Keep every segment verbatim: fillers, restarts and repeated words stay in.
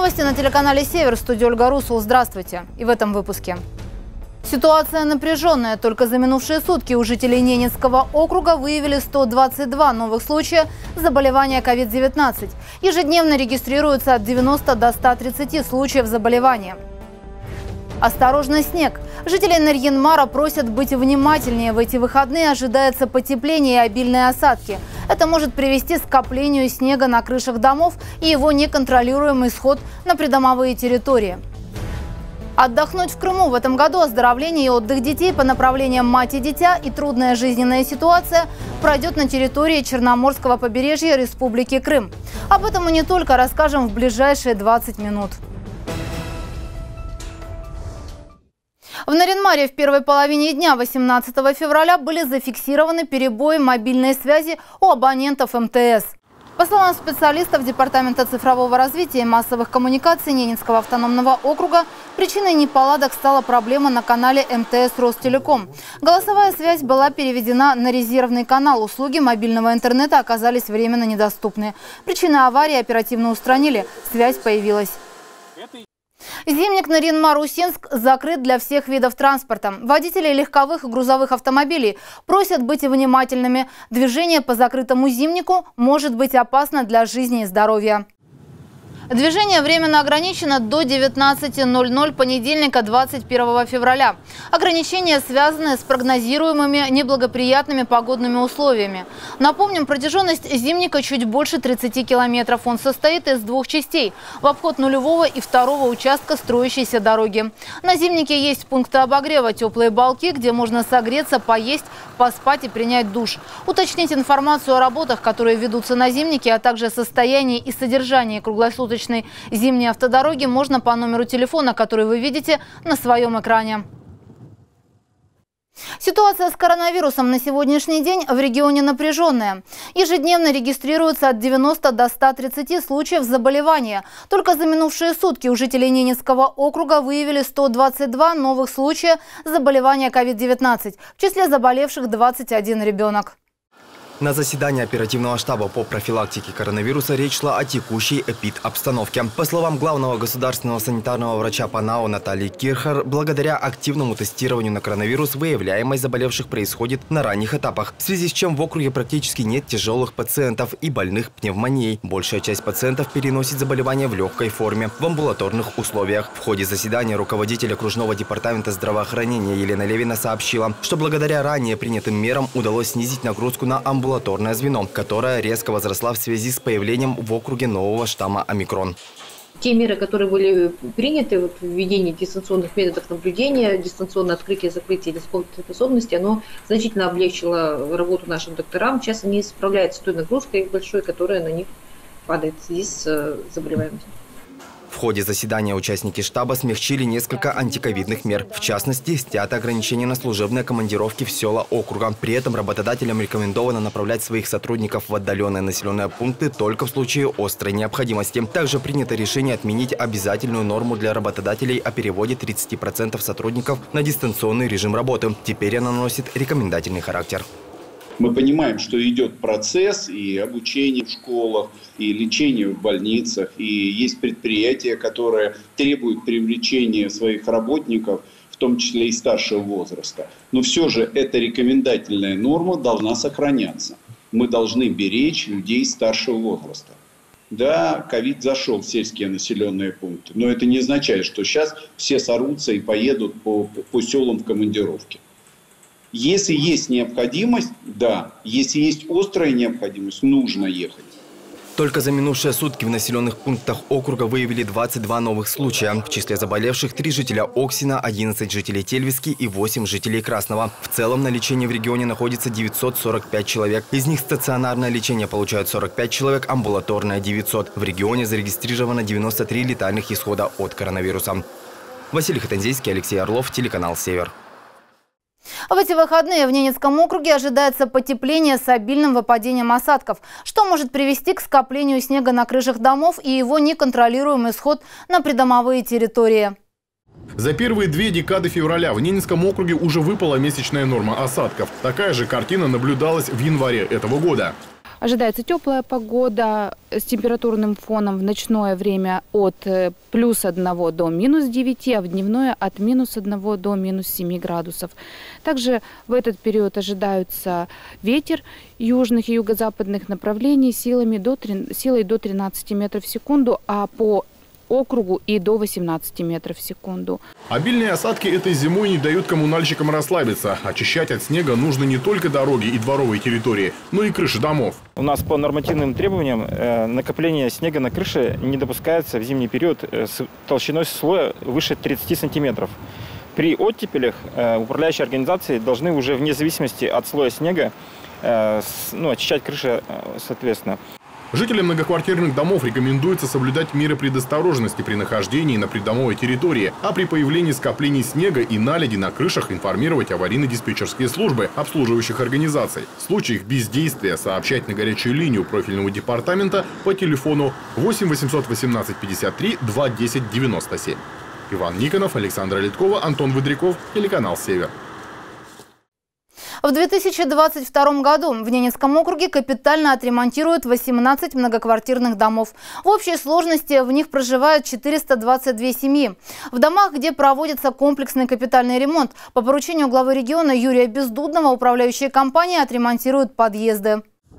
Новости на телеканале «Север». В студии Ольга Русул. Здравствуйте. И в этом выпуске. Ситуация напряженная. Только за минувшие сутки у жителей Ненецкого округа выявили сто двадцать два новых случая заболевания ковид девятнадцать. Ежедневно регистрируется от девяноста до ста тридцати случаев заболевания. Осторожно, снег. Жители Нарьян-Мара просят быть внимательнее. В эти выходные ожидается потепление и обильные осадки. Это может привести к скоплению снега на крышах домов и его неконтролируемый сход на придомовые территории. Отдохнуть в Крыму. В этом году оздоровление и отдых детей по направлениям мать и дитя и трудная жизненная ситуация пройдет на территории Черноморского побережья Республики Крым. Об этом и не только расскажем в ближайшие двадцать минут. В Нарьян-Маре в первой половине дня восемнадцатого февраля были зафиксированы перебои мобильной связи у абонентов эм тэ эс. По словам специалистов Департамента цифрового развития и массовых коммуникаций Ненецкого автономного округа, причиной неполадок стала проблема на канале эм тэ эс Ростелеком. Голосовая связь была переведена на резервный канал. Услуги мобильного интернета оказались временно недоступны. Причины аварии оперативно устранили. Связь появилась. Зимник Нарьян-Мар-Усинск закрыт для всех видов транспорта. Водители легковых и грузовых автомобилей просят быть внимательными. Движение по закрытому зимнику может быть опасно для жизни и здоровья. Движение временно ограничено до девятнадцати ноль-ноль понедельника двадцать первого февраля. Ограничения связаны с прогнозируемыми неблагоприятными погодными условиями. Напомним, протяженность зимника чуть больше тридцати километров. Он состоит из двух частей – в обход нулевого и второго участка строящейся дороги. На зимнике есть пункты обогрева, теплые балки, где можно согреться, поесть, поспать и принять душ. Уточнить информацию о работах, которые ведутся на зимнике, а также состоянии и содержании круглосуточной зимней автодороги можно по номеру телефона, который вы видите на своем экране. Ситуация с коронавирусом на сегодняшний день в регионе напряженная. Ежедневно регистрируется от девяноста до ста тридцати случаев заболевания. Только за минувшие сутки у жителей Ненецкого округа выявили сто двадцать два новых случая заболевания ковид девятнадцать. В числе заболевших двадцать один ребенок. На заседании оперативного штаба по профилактике коронавируса речь шла о текущей эпид-обстановке. По словам главного государственного санитарного врача ПАНАО Натальи Кирхер, благодаря активному тестированию на коронавирус выявляемость заболевших происходит на ранних этапах, в связи с чем в округе практически нет тяжелых пациентов и больных пневмонией. Большая часть пациентов переносит заболевание в легкой форме, в амбулаторных условиях. В ходе заседания руководитель окружного департамента здравоохранения Елена Левина сообщила, что благодаря ранее принятым мерам удалось снизить нагрузку на амбулаторные амбулаторное звено, которое резко возросла в связи с появлением в округе нового штамма омикрон. Те меры, которые были приняты, вот, введение дистанционных методов наблюдения, дистанционное открытие и закрытие способности, оно значительно облегчило работу нашим докторам. Сейчас они справляются с той нагрузкой большой, которая на них падает в связи с заболеваемостью. В ходе заседания участники штаба смягчили несколько антиковидных мер. В частности, снято ограничение на служебные командировки в села округа. При этом работодателям рекомендовано направлять своих сотрудников в отдаленные населенные пункты только в случае острой необходимости. Также принято решение отменить обязательную норму для работодателей о переводе тридцати процентов сотрудников на дистанционный режим работы. Теперь она носит рекомендательный характер. Мы понимаем, что идет процесс и обучение в школах, и лечение в больницах, и есть предприятия, которые требуют привлечения своих работников, в том числе и старшего возраста. Но все же эта рекомендательная норма должна сохраняться. Мы должны беречь людей старшего возраста. Да, ковид зашел в сельские населенные пункты, но это не означает, что сейчас все сорвутся и поедут по, по селам в командировке. Если есть необходимость, да. Если есть острая необходимость, нужно ехать. Только за минувшие сутки в населенных пунктах округа выявили двадцать два новых случая. В числе заболевших три жителя Оксина, одиннадцать жителей Тельвиски и восемь жителей Красного. В целом на лечении в регионе находится девятьсот сорок пять человек. Из них стационарное лечение получают сорок пять человек, амбулаторное – девятьсот. В регионе зарегистрировано девяносто три летальных исхода от коронавируса. Василий Хатанзейский, Алексей Орлов, телеканал «Север». В эти выходные в Ненецком округе ожидается потепление с обильным выпадением осадков, что может привести к скоплению снега на крышах домов и его неконтролируемый сход на придомовые территории. За первые две декады февраля в Ненецком округе уже выпала месячная норма осадков. Такая же картина наблюдалась в январе этого года. Ожидается теплая погода с температурным фоном в ночное время от плюс одного до минус девяти, а в дневное от минус одного до минус семи градусов. Также в этот период ожидается ветер южных и юго-западных направлений силами до, силой до тринадцати метров в секунду, а по округу и до восемнадцати метров в секунду. Обильные осадки этой зимой не дают коммунальщикам расслабиться. Очищать от снега нужно не только дороги и дворовые территории, но и крыши домов. У нас по нормативным требованиям э, накопление снега на крыше не допускается в зимний период э, с толщиной слоя выше тридцати сантиметров. При оттепелях э, управляющие организации должны уже вне зависимости от слоя снега э, с, ну, очищать крыши э, соответственно. Жителям многоквартирных домов рекомендуется соблюдать меры предосторожности при нахождении на придомовой территории, а при появлении скоплений снега и наледи на крышах информировать аварийно-диспетчерские службы обслуживающих организаций. В случае их бездействия сообщать на горячую линию профильного департамента по телефону восемь восемьсот восемнадцать пятьдесят три два десять девяносто семь. Иван Никонов, Александра Литкова, Антон Выдряков, телеканал «Север». В две тысячи двадцать втором году в Ненецком округе капитально отремонтируют восемнадцать многоквартирных домов. В общей сложности в них проживают четыреста двадцать две семьи. В домах, где проводится комплексный капитальный ремонт, по поручению главы региона Юрия Бездудного управляющие компании отремонтируют подъезды.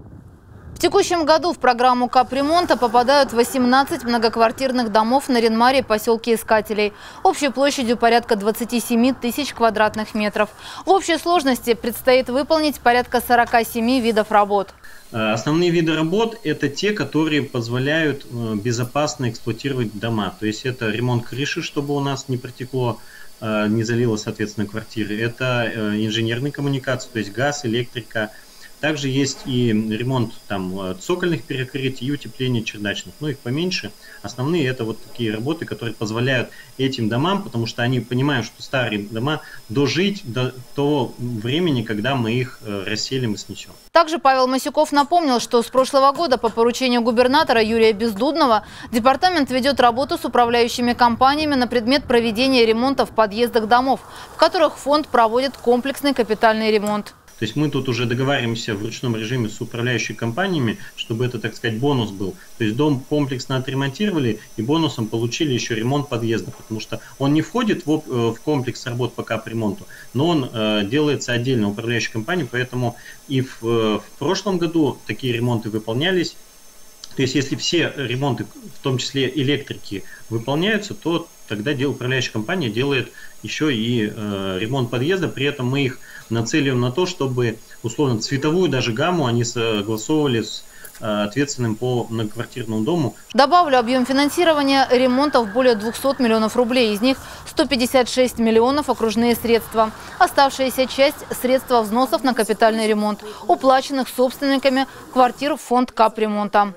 В текущем году в программу капремонта попадают восемнадцать многоквартирных домов на Нарьян-Маре, поселке Искателей, общей площадью порядка двадцати семи тысяч квадратных метров. В общей сложности предстоит выполнить порядка сорока семи видов работ. Основные виды работ – это те, которые позволяют безопасно эксплуатировать дома. То есть это ремонт крыши, чтобы у нас не протекло, не залило, соответственно, квартиры. Это инженерные коммуникации, то есть газ, электрика. Также есть и ремонт там цокольных перекрытий и утепление чердачных, но их поменьше. Основные это вот такие работы, которые позволяют этим домам, потому что они понимают, что старые дома дожить до того времени, когда мы их расселим и снесем. Также Павел Масюков напомнил, что с прошлого года по поручению губернатора Юрия Бездудного департамент ведет работу с управляющими компаниями на предмет проведения ремонта в подъездах домов, в которых фонд проводит комплексный капитальный ремонт. То есть мы тут уже договариваемся в ручном режиме с управляющими компаниями, чтобы это, так сказать, бонус был. То есть дом комплексно отремонтировали и бонусом получили еще ремонт подъезда, потому что он не входит в, в комплекс работ по капремонту, но он э, делается отдельно управляющей компанией, поэтому и в, в прошлом году такие ремонты выполнялись. То есть если все ремонты, в том числе электрики, выполняются, то тогда управляющая компания делает еще и э, ремонт подъезда, при этом мы их нацеливаем на то, чтобы условно цветовую даже гамму они согласовывали с э, ответственным по многоквартирному дому. Добавлю, объем финансирования ремонтов более двухсот миллионов рублей, из них сто пятьдесят шесть миллионов окружные средства. Оставшаяся часть – средства взносов на капитальный ремонт, уплаченных собственниками квартир в фонд капремонта.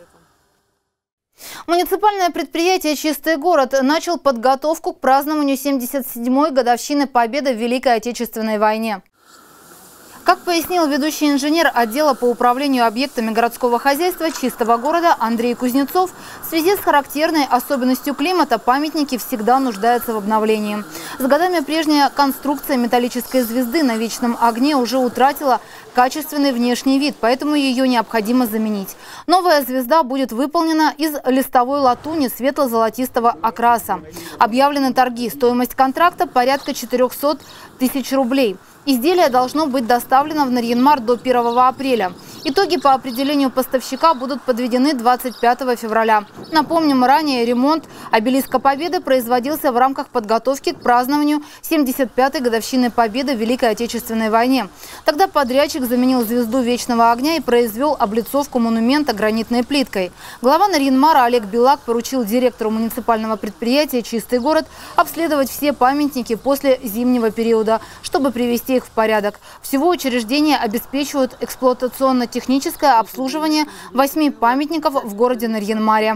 Муниципальное предприятие «Чистый город» начал подготовку к празднованию семьдесят седьмой годовщины Победы в Великой Отечественной войне. Как пояснил ведущий инженер отдела по управлению объектами городского хозяйства «Чистого города» Андрей Кузнецов, в связи с характерной особенностью климата памятники всегда нуждаются в обновлении. С годами прежняя конструкция металлической звезды на вечном огне уже утратила качественный внешний вид, поэтому ее необходимо заменить. Новая звезда будет выполнена из листовой латуни светло-золотистого окраса. Объявлены торги. Стоимость контракта порядка четырёхсот тысяч рублей. Изделие должно быть доставлено в Нарьян-Мар до первого апреля. Итоги по определению поставщика будут подведены двадцать пятого февраля. Напомним, ранее ремонт обелиска Победы производился в рамках подготовки к празднованию семьдесят пятой годовщины Победы в Великой Отечественной войне. Тогда подрядчик заменил звезду вечного огня и произвел облицовку монумента гранитной плиткой. Глава Нарьян-Мара Олег Белак поручил директору муниципального предприятия «Чистый город» обследовать все памятники после зимнего периода, чтобы привести их в порядок. Всего учреждения обеспечивают эксплуатационно-техническое обслуживание восьми памятников в городе Нарьян-Маре.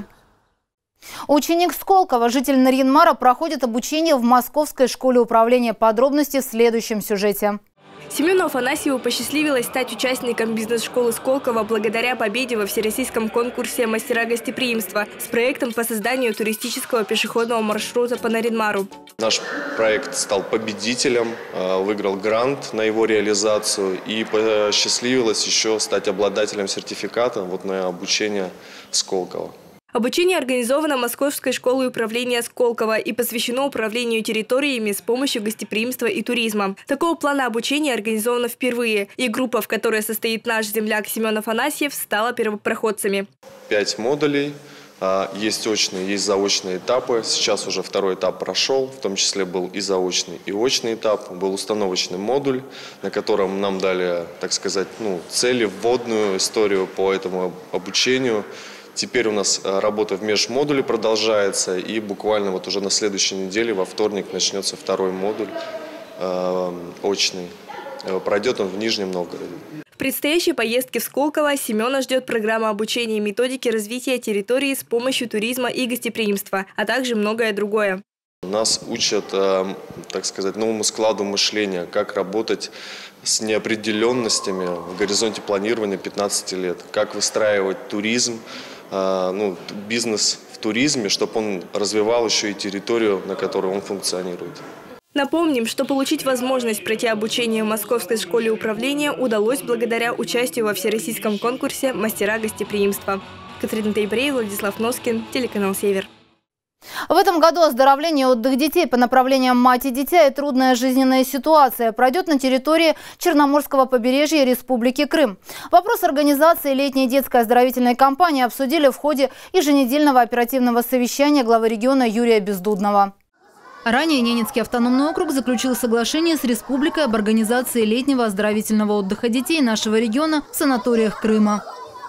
Ученик Сколково, житель Нарьян-Мара, проходит обучение в Московской школе управления. Подробности в следующем сюжете. Семену Афанасьеву посчастливилось стать участником бизнес-школы Сколково благодаря победе во всероссийском конкурсе «Мастера гостеприимства» с проектом по созданию туристического пешеходного маршрута по Нарьян-Мару. Наш проект стал победителем, выиграл грант на его реализацию и посчастливилось еще стать обладателем сертификата вот на обучение Сколково. Обучение организовано Московской школой управления Сколково и посвящено управлению территориями с помощью гостеприимства и туризма. Такого плана обучения организовано впервые, и группа, в которой состоит наш земляк Семен Афанасьев, стала первопроходцами. Пять модулей. Есть очные, есть заочные этапы. Сейчас уже второй этап прошел, в том числе был и заочный, и очный этап. Был установочный модуль, на котором нам дали, так сказать, ну, цели, вводную историю по этому обучению. Теперь у нас работа в межмодуле продолжается, и буквально вот уже на следующей неделе, во вторник, начнется второй модуль э, очный. Пройдет он в Нижнем Новгороде. В предстоящей поездке в Сколково Семена ждет программа обучения и методики развития территории с помощью туризма и гостеприимства, а также многое другое. Нас учат, э, так сказать, новому складу мышления, как работать с неопределенностями в горизонте планирования пятнадцати лет, как выстраивать туризм, ну, бизнес в туризме, чтобы он развивал еще и территорию, на которой он функционирует. Напомним, что получить возможность пройти обучение в Московской школе управления удалось благодаря участию во всероссийском конкурсе «Мастера гостеприимства». Катерина Тайбрей, Владислав Носкин, телеканал «Север». В этом году оздоровление и отдых детей по направлениям мать и дитя и трудная жизненная ситуация пройдет на территории Черноморского побережья Республики Крым. Вопрос организации летней детской оздоровительной кампании обсудили в ходе еженедельного оперативного совещания главы региона Юрия Бездудного. Ранее Ненецкий автономный округ заключил соглашение с республикой об организации летнего оздоровительного отдыха детей нашего региона в санаториях Крыма.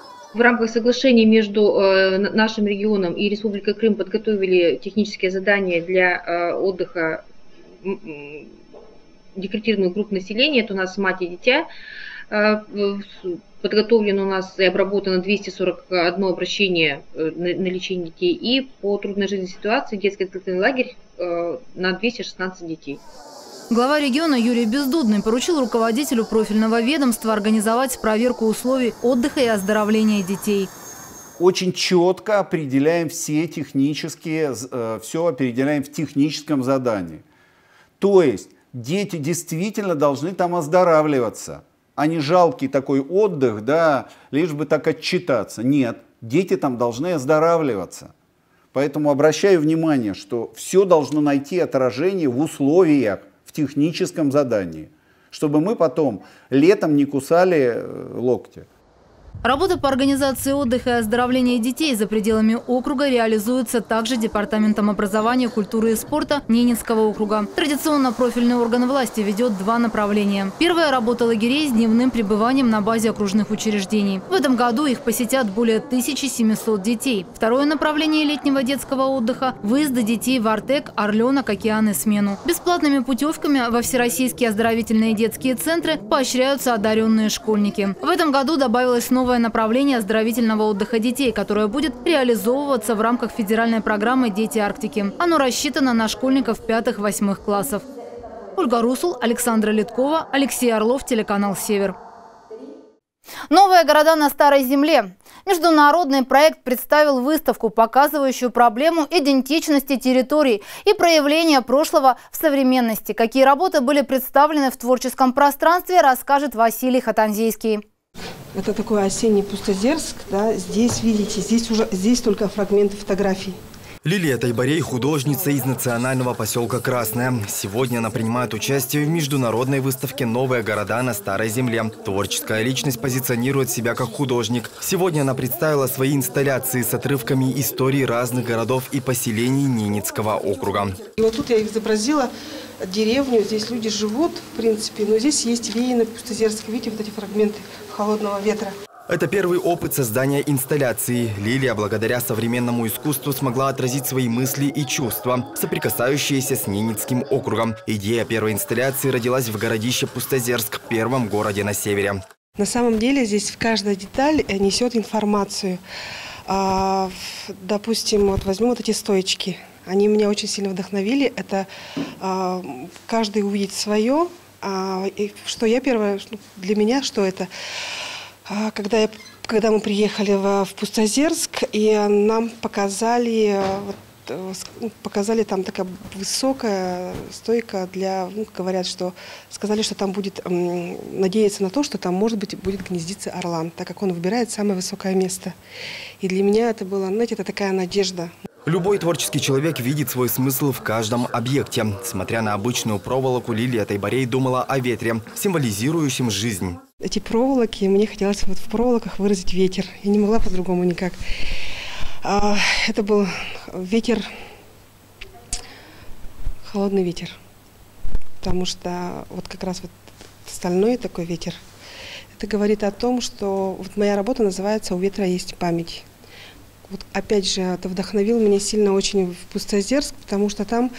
В рамках соглашения между э, нашим регионом и Республикой Крым подготовили технические задания для э, отдыха э, декретированных групп населения. Это у нас мать и дитя. Э, подготовлено у нас и обработано двести сорок одно обращение э, на, на лечение детей. И по трудной жизненной ситуации детский оздоровительный лагерь э, на двести шестнадцать детей. Глава региона Юрий Бездудный поручил руководителю профильного ведомства организовать проверку условий отдыха и оздоровления детей. Очень четко определяем все технические, все определяем в техническом задании. То есть дети действительно должны там оздоравливаться, а не жалкий такой отдых, да, лишь бы так отчитаться. Нет, дети там должны оздоравливаться. Поэтому обращаю внимание, что все должно найти отражение в условиях, в техническом задании, чтобы мы потом летом не кусали локти. Работа по организации отдыха и оздоровления детей за пределами округа реализуется также Департаментом образования, культуры и спорта Ненецкого округа. Традиционно профильный орган власти ведет два направления. Первое – работа лагерей с дневным пребыванием на базе окружных учреждений. В этом году их посетят более тысячи семисот детей. Второе направление летнего детского отдыха – выезды детей в Артек, Орленок, Океан и Смену. Бесплатными путевками во всероссийские оздоровительные детские центры поощряются одаренные школьники. В этом году добавилось новое Новое направление оздоровительного отдыха детей, которое будет реализовываться в рамках федеральной программы «Дети Арктики». Оно рассчитано на школьников пятых-восьмых классов. Ольга Русул, Александра Литкова, Алексей Орлов, телеканал «Север». Новые города на Старой Земле. Международный проект представил выставку, показывающую проблему идентичности территорий и проявления прошлого в современности. Какие работы были представлены в творческом пространстве, расскажет Василий Хатанзейский. Это такой осенний Пустозерск, да, здесь, видите, здесь уже здесь только фрагменты фотографий. Лилия Тайбарей – художница из национального поселка Красная. Сегодня она принимает участие в международной выставке «Новые города на Старой Земле». Творческая личность позиционирует себя как художник. Сегодня она представила свои инсталляции с отрывками истории разных городов и поселений Ненецкого округа. И вот тут я изобразила деревню, здесь люди живут, в принципе, но здесь есть веяно Пустозерск. Видите, вот эти фрагменты холодного ветра. Это первый опыт создания инсталляции. Лилия благодаря современному искусству смогла отразить свои мысли и чувства, соприкасающиеся с Ненецким округом. Идея первой инсталляции родилась в городище Пустозерск, первом городе на севере. На самом деле здесь каждая деталь несет информацию. А, допустим, вот возьмем вот эти стоечки. Они меня очень сильно вдохновили. Это а, каждый увидит свое, И что я первое, для меня, что это, когда, я, когда мы приехали в, в Пустозерск, и нам показали, вот, показали там такая высокая стойка для, ну, говорят, что сказали, что там будет, надеяться на то, что там, может быть, будет гнездиться орлан, так как он выбирает самое высокое место. И для меня это было, знаете, это такая надежда. Любой творческий человек видит свой смысл в каждом объекте. Смотря на обычную проволоку, Лилия Тайбарей думала о ветре, символизирующем жизнь. Эти проволоки, мне хотелось вот в проволоках выразить ветер. Я не могла по-другому никак. Это был ветер, холодный ветер. Потому что вот как раз вот стальной такой ветер. Это говорит о том, что вот моя работа называется «У ветра есть память». Вот опять же, это вдохновило меня сильно очень в Пустозерск, потому что там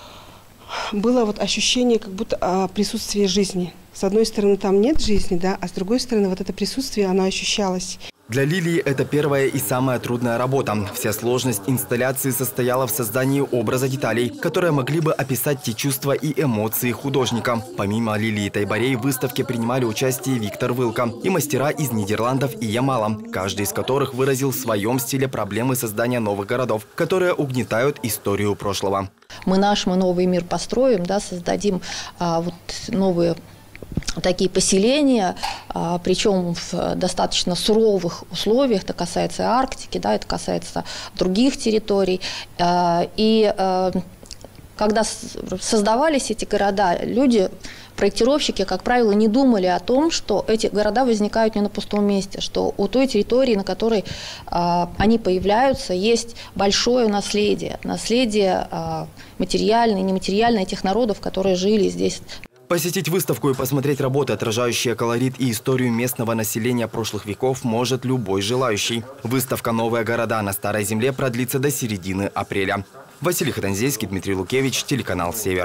было вот ощущение как будто а, присутствия жизни. С одной стороны, там нет жизни, да, а с другой стороны, вот это присутствие, оно ощущалось. Для Лилии это первая и самая трудная работа. Вся сложность инсталляции состояла в создании образа деталей, которые могли бы описать те чувства и эмоции художника. Помимо Лилии Тайбарей в выставке принимали участие Виктор Вилка и мастера из Нидерландов и Ямала, каждый из которых выразил в своем стиле проблемы создания новых городов, которые угнетают историю прошлого. Мы наш мы новый мир построим, да, создадим а, вот новые такие поселения, причем в достаточно суровых условиях. Это касается Арктики, да, это касается других территорий. И когда создавались эти города, люди, проектировщики, как правило, не думали о том, что эти города возникают не на пустом месте, что у той территории, на которой они появляются, есть большое наследие, наследие материальное, нематериальное этих народов, которые жили здесь. Посетить выставку и посмотреть работы, отражающие колорит и историю местного населения прошлых веков, может любой желающий. Выставка «Новые города» на Старой Земле продлится до середины апреля. Василий Хатанзейский, Дмитрий Лукевич, телеканал «Север».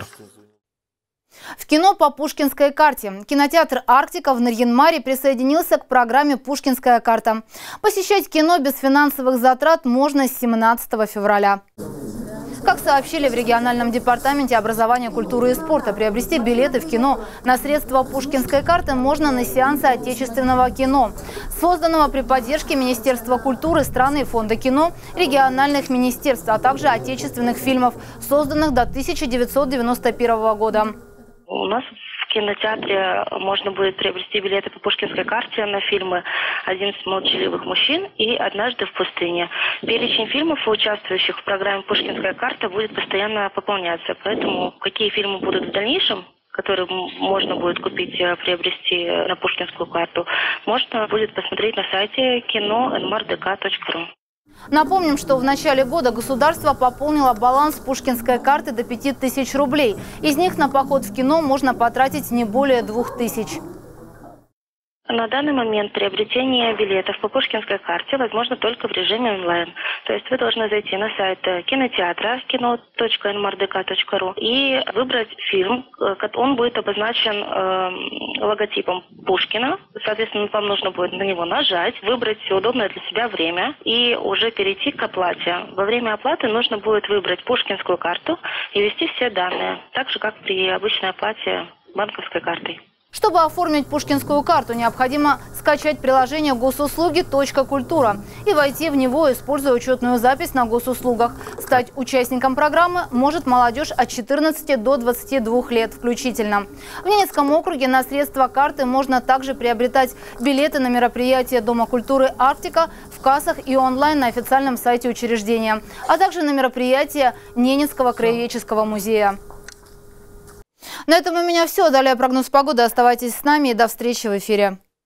В кино по Пушкинской карте. Кинотеатр «Арктика» в Нарьян-Маре присоединился к программе «Пушкинская карта». Посещать кино без финансовых затрат можно с семнадцатого февраля. Как сообщили в региональном департаменте образования, культуры и спорта, приобрести билеты в кино на средства Пушкинской карты можно на сеансы отечественного кино, созданного при поддержке Министерства культуры, страны и Фонда кино, региональных министерств, а также отечественных фильмов, созданных до тысяча девятьсот девяносто первого года. У нас в кинотеатре можно будет приобрести билеты по Пушкинской карте на фильмы «одиннадцать молчаливых мужчин» и «Однажды в пустыне». Перечень фильмов, участвующих в программе «Пушкинская карта», будет постоянно пополняться. Поэтому какие фильмы будут в дальнейшем, которые можно будет купить, приобрести на Пушкинскую карту, можно будет посмотреть на сайте кино эн эм эр дэ ка точка ру. Напомним, что в начале года государство пополнило баланс Пушкинской карты до пяти тысяч рублей. Из них на поход в кино можно потратить не более двух тысяч. На данный момент приобретение билетов по Пушкинской карте возможно только в режиме онлайн. То есть вы должны зайти на сайт кинотеатра кино точка эн эм эр дэ ка точка ру и выбрать фильм. Он будет обозначен э, логотипом Пушкина. Соответственно, вам нужно будет на него нажать, выбрать удобное для себя время и уже перейти к оплате. Во время оплаты нужно будет выбрать Пушкинскую карту и ввести все данные, так же, как при обычной оплате банковской картой. Чтобы оформить Пушкинскую карту, необходимо скачать приложение госуслуги точка культура и войти в него, используя учетную запись на госуслугах. Стать участником программы может молодежь от четырнадцати до двадцати двух лет включительно. В Ненецком округе на средства карты можно также приобретать билеты на мероприятия Дома культуры «Арктика» в кассах и онлайн на официальном сайте учреждения, а также на мероприятия Ненецкого краеведческого музея. На этом у меня все. Далее прогноз погоды. Оставайтесь с нами и до встречи в эфире.